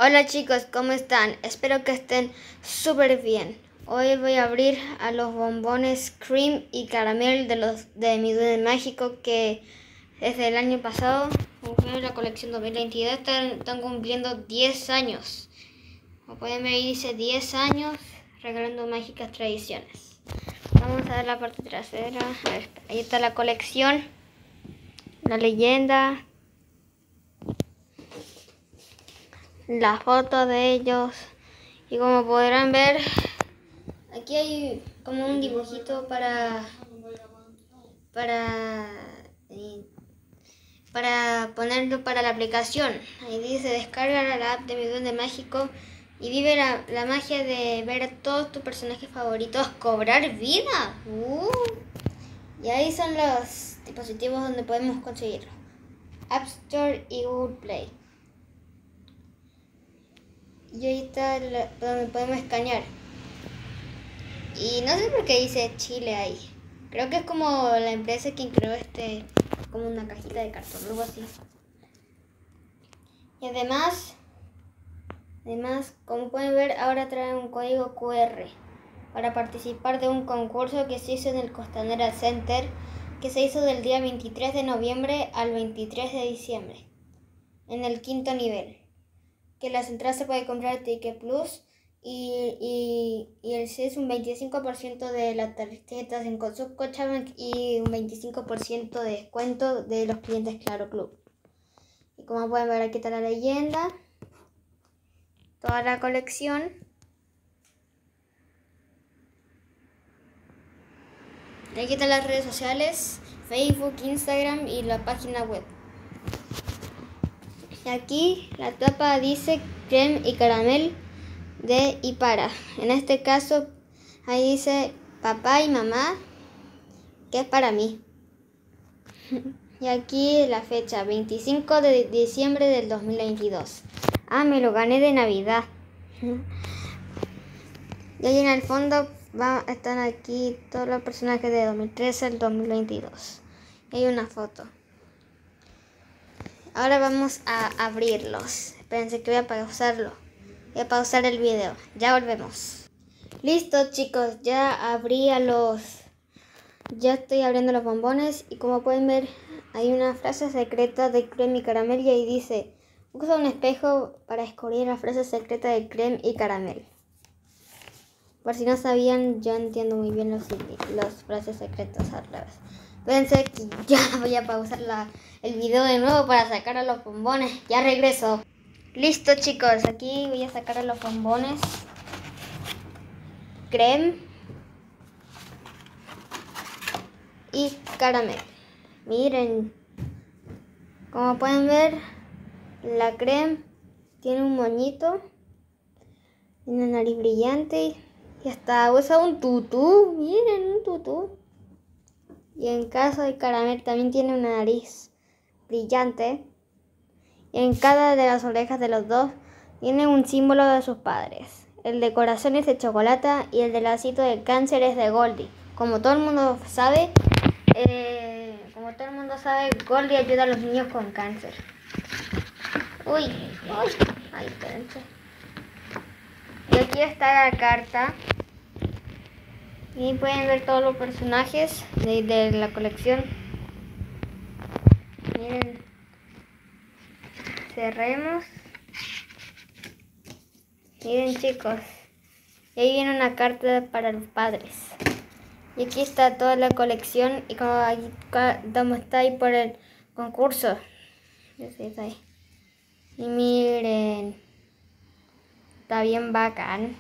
Hola chicos, ¿cómo están? Espero que estén súper bien. Hoy voy a abrir a los bombones Cream y Caramel de mi Duende Mágico que desde el año pasado, en la colección 2022, están cumpliendo 10 años. Como pueden ver, dice 10 años regalando mágicas tradiciones. Vamos a ver la parte trasera. A ver, ahí está la colección, la leyenda, la foto de ellos, y como podrán ver, aquí hay como un dibujito para ponerlo para la aplicación. Ahí dice: descarga la app de mi Duende Mágico y vive la magia de ver a todos tus personajes favoritos cobrar vida. Y ahí son los dispositivos donde podemos conseguirlo: App Store y Google Play. Y ahí está donde podemos escanear. Y no sé por qué dice Chile ahí. Creo que es como la empresa que creó como una cajita de cartón, algo así. Y además, como pueden ver, ahora trae un código QR para participar de un concurso que se hizo en el Costanera Center, que se hizo del día 23 de noviembre al 23 de diciembre, en el 5º nivel. Que las entradas se puede comprar en Ticket Plus y el sí es un 25% de las tarjetas en Scotiabank y un 25% de descuento de los clientes Claro Club. Y como pueden ver, aquí está la leyenda, toda la colección. Aquí están las redes sociales: Facebook, Instagram y la página web. Y aquí la tapa dice Creme y Caramel de y para. En este caso, ahí dice papá y mamá, que es para mí. Y aquí la fecha, 25 de diciembre del 2022. Me lo gané de Navidad. Y ahí en el fondo están aquí todos los personajes de 2013 al 2022. Y hay una foto. Ahora vamos a abrirlos. Espérense que voy a pausarlo. Voy a pausar el video. Ya volvemos. Listo chicos, ya estoy abriendo los bombones y como pueden ver hay una frase secreta de Creme y Caramel y ahí dice: usa un espejo para descubrir la frase secreta de Creme y Caramel. Por si no sabían, yo entiendo muy bien los frases secretas al revés. Pensé que ya voy a pausar el video de nuevo para sacar a los bombones. Ya regreso. Listo chicos, aquí voy a sacar a los bombones Creme y Caramel. Miren, como pueden ver, la Creme tiene un moñito, tiene una nariz brillante y hasta usa un tutú. Miren, un tutú. Y en caso de Caramel también tiene una nariz brillante. Y en cada de las orejas de los dos tiene un símbolo de sus padres. El de corazón es de chocolate y el de lacito de cáncer es de Goldie. Como todo el mundo sabe, Goldie ayuda a los niños con cáncer. Ay, espérense. Y aquí está la carta. Y pueden ver todos los personajes de la colección. Miren. Cerremos. Miren chicos. Y ahí viene una carta para los padres. Y aquí está toda la colección. Y como ahí está ahí por el concurso. Está ahí. Y miren. Está bien bacán.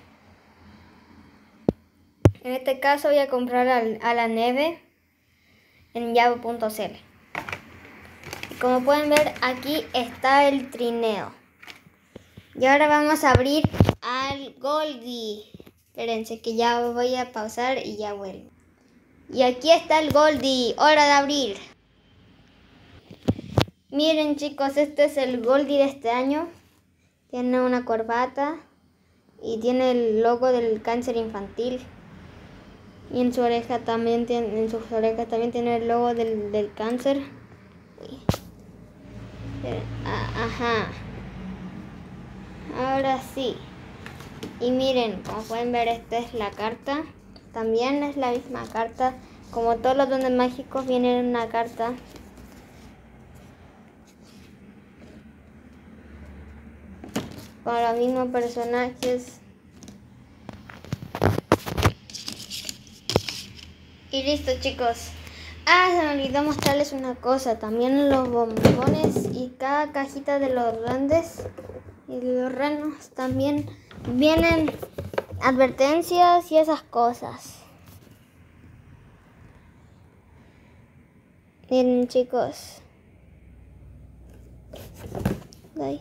En este caso voy a comprar a la Neve en yahoo.cl. Y como pueden ver, aquí está el trineo. Y ahora vamos a abrir al Goldie. Espérense que ya voy a pausar y ya vuelvo. Y aquí está el Goldie. Hora de abrir. Miren chicos, este es el Goldie de este año. Tiene una corbata y tiene el logo del cáncer infantil. Y en sus orejas también tiene el logo del cáncer. Ajá. Ahora ahora sí. Y miren, como pueden ver, esta es la carta. También es la misma carta. Como todos los duendes mágicos vienen en una carta. Con los mismos personajes. Y listo, chicos. Se me olvidó mostrarles una cosa. También los bombones y cada cajita de los duendes y de los renos también vienen advertencias y esas cosas. Miren, chicos. Ahí.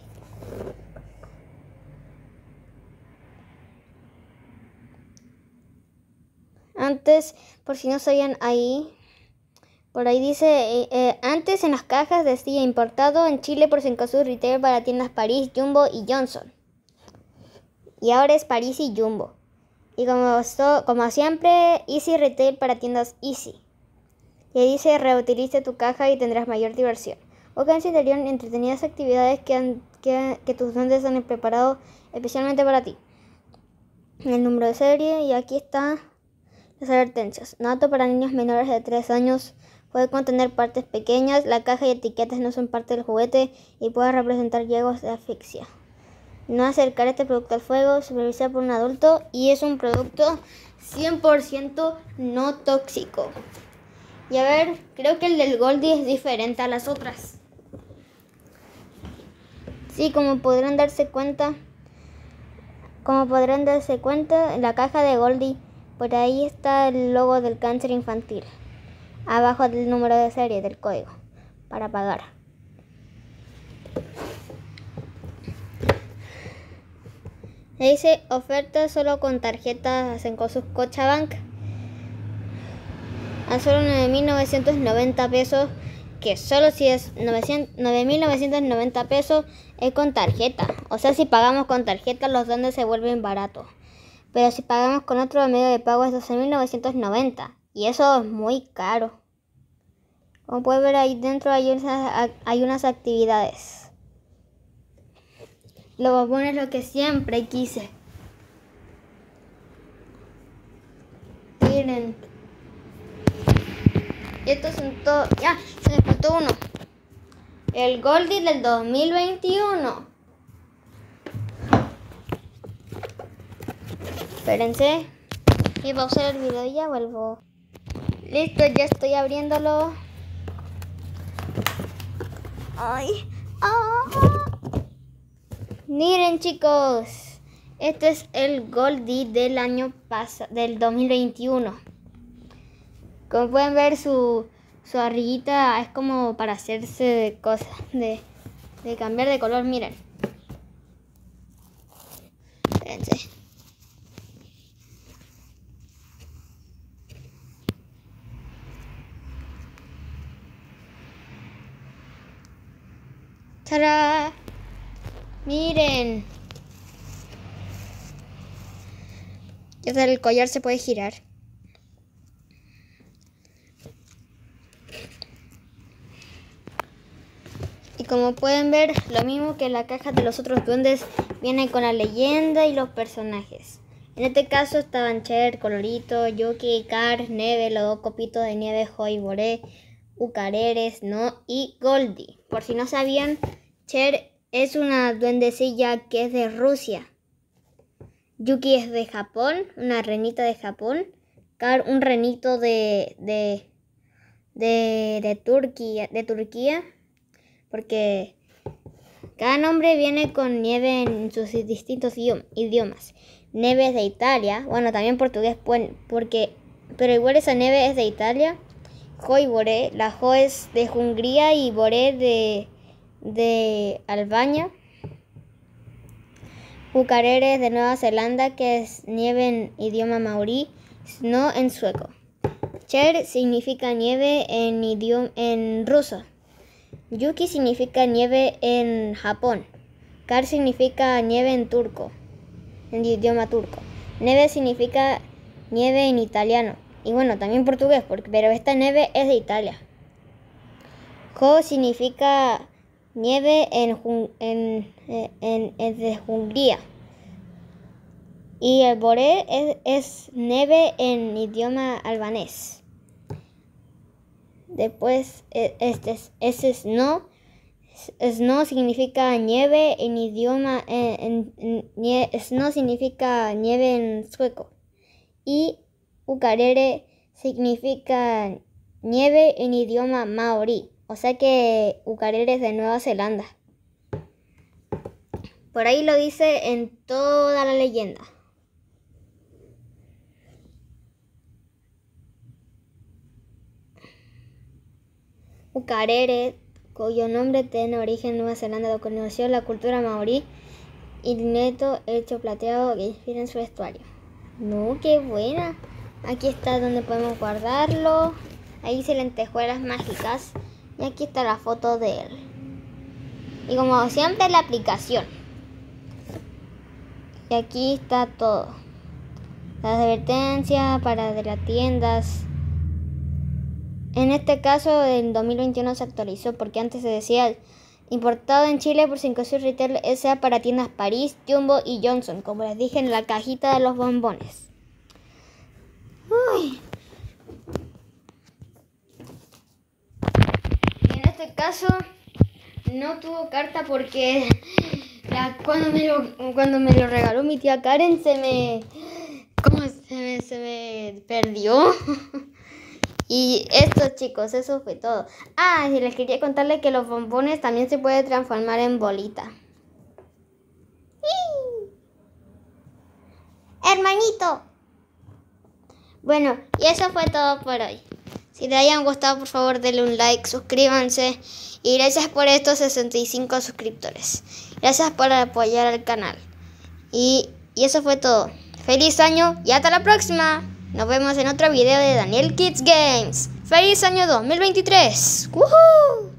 Antes, por si no sabían ahí, por ahí dice, antes en las cajas decía importado en Chile por Cencosud Retail para tiendas París, Jumbo y Johnson. Y ahora es París y Jumbo. Y como siempre, Easy Retail para tiendas Easy. Y ahí dice, reutilice tu caja y tendrás mayor diversión. O que interior entretenidas actividades que tus duendes han preparado especialmente para ti. El número de serie y aquí está las advertencias. No apto para niños menores de 3 años. Puede contener partes pequeñas. La caja y etiquetas no son parte del juguete y puede representar riesgos de asfixia. No acercar este producto al fuego. Supervisar por un adulto. Y es un producto 100% no tóxico. Y a ver, creo que el del Goldie es diferente a las otras. Sí, como podrán darse cuenta, en la caja de Goldie, por ahí está el logo del cáncer infantil. Abajo del número de serie del código para pagar. Dice oferta solo con tarjetas Cencosud Scotiabank a solo 9.990 pesos, que solo si es 9.990 pesos es con tarjeta. O sea, si pagamos con tarjeta los duendes se vuelven baratos. Pero si pagamos con otro medio de pago es 12.990 y eso es muy caro. Como pueden ver ahí dentro hay unas actividades. Los bombones es lo que siempre quise. Miren. Estos son todos. Ya, se me faltó uno. El Goldie del 2021. Espérense. Y pausar el video y ya vuelvo. Listo, ya estoy abriéndolo. Ay. Miren, chicos. Este es el Goldie del año pasado, del 2021. Como pueden ver, su arrillita es como para hacerse de cosas, de cambiar de color, miren. Espérense. ¡Tarán! Miren. Ya el collar se puede girar. Y como pueden ver, lo mismo que la caja de los otros duendes, viene con la leyenda y los personajes. En este caso estaban Cher, Colorito, Yuki, Car, Neve, los dos copitos de nieve, Joy, Boré, Ucareres, No y Goldie. Por si no sabían, Cher es una duendecilla que es de Rusia. Yuki es de Japón, una renita de Japón. Car, un renito de Turquía. Porque cada nombre viene con nieve en sus distintos idiomas. Neve es de Italia, bueno, también portugués, pero igual esa Neve es de Italia. Jo y Boré, la Jo es de Hungría y Boré de Albania. Ucarere es de Nueva Zelanda, que es nieve en idioma maorí, Snow en sueco. Cher significa nieve en ruso. Yuki significa nieve en Japón. Kar significa nieve en turco, en idioma turco. Neve significa nieve en italiano. Y bueno, también portugués, pero esta neve es de Italia. Jo significa nieve de Hungría. Y el boré es nieve en idioma albanés. Después, ese snow. Snow significa nieve en idioma. Snow significa nieve en sueco. Y ukarere significa nieve en idioma maorí. O sea que ukarere es de Nueva Zelanda. Por ahí lo dice en toda la leyenda. Ukarere, cuyo nombre tiene origen en Nueva Zelanda, lo conoció la cultura maorí y neto hecho plateado que inspira en su vestuario. No, qué buena. Aquí está donde podemos guardarlo. Ahí dice lentejuelas mágicas. Y aquí está la foto de él. Y como siempre la aplicación. Y aquí está todo. Las advertencias para de las tiendas. En este caso, en 2021 se actualizó porque antes se decía importado en Chile por Cencosud Retail S.A. para tiendas París, Jumbo y Johnson, como les dije en la cajita de los bombones. Uy. Y en este caso no tuvo carta porque cuando me lo regaló mi tía Karen se me perdió. Y esto, chicos, eso fue todo. Ah, y les quería contarles que los bombones también se pueden transformar en bolita. ¡Hermanito! Bueno, y eso fue todo por hoy. Si les hayan gustado, por favor, denle un like, suscríbanse. Y gracias por estos 65 suscriptores. Gracias por apoyar al canal. Y eso fue todo. ¡Feliz año y hasta la próxima! Nos vemos en otro video de Daniel Kids Games. ¡Feliz año 2023! ¡Woohoo!